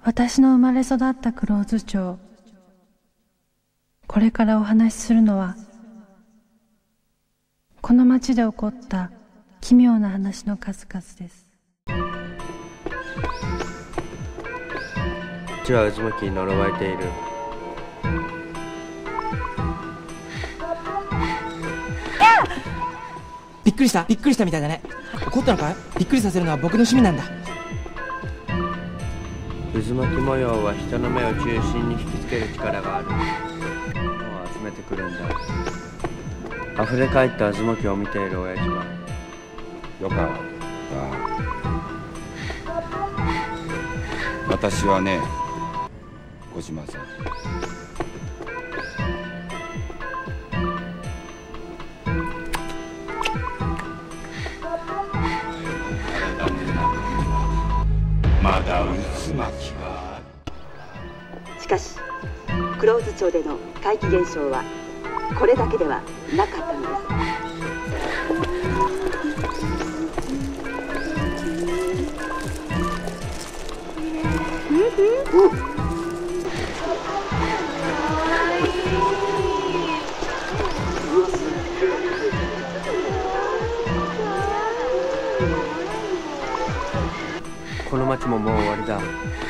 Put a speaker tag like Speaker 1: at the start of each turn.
Speaker 1: 私の生まれ育った黒津町。これからお話しするのは、この町で起こった奇妙な話の数々です。
Speaker 2: こちらは渦巻きに呪われている。
Speaker 3: びっくりしたみたいだね。怒ったのかい？びっくりさせるのは僕の趣味なんだ。
Speaker 2: 渦巻き模様は人の目を中心に引きつける力がある。物を集めてくるんだ。溢れ返った渦巻きを見ている親父は、
Speaker 4: よかった。私はね、小島さん、まだ渦巻きがある。
Speaker 5: しかし黒渦町での怪奇現象はこれだけではなかったのです。
Speaker 2: この町ももう終わりだ。